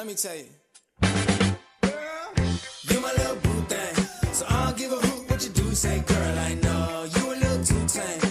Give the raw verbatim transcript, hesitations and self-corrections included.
let me tell you. Girl, you my little boo thing. So I'll give a hoot what you do. Say, girl, I know you a little too tame.